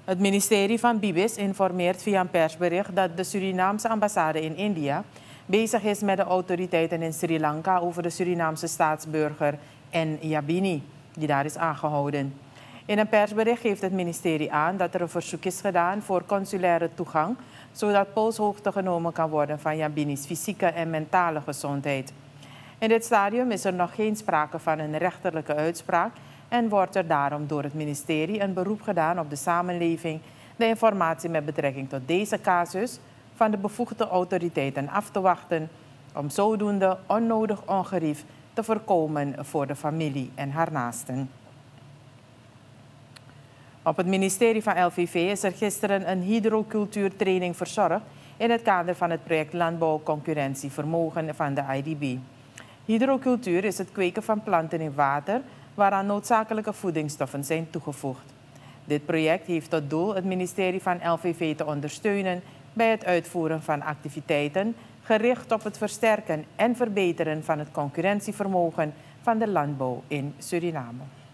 Het ministerie van Bibis informeert via een persbericht dat de Surinaamse ambassade in India bezig is met de autoriteiten in Sri Lanka over de Surinaamse staatsburger N. Jabini, die daar is aangehouden. In een persbericht geeft het ministerie aan dat er een verzoek is gedaan voor consulaire toegang, zodat polshoogte genomen kan worden van Jabini's fysieke en mentale gezondheid. In dit stadium is er nog geen sprake van een rechterlijke uitspraak en wordt er daarom door het ministerie een beroep gedaan op de samenleving de informatie met betrekking tot deze casus van de bevoegde autoriteiten af te wachten om zodoende onnodig ongerief te voorkomen voor de familie en haar naasten. Op het ministerie van LVV is er gisteren een hydrocultuurtraining verzorgd in het kader van het project Landbouwconcurrentievermogen van de IDB. Hydrocultuur is het kweken van planten in water waaraan noodzakelijke voedingsstoffen zijn toegevoegd. Dit project heeft tot doel het ministerie van LVV te ondersteunen bij het uitvoeren van activiteiten gericht op het versterken en verbeteren van het concurrentievermogen van de landbouw in Suriname.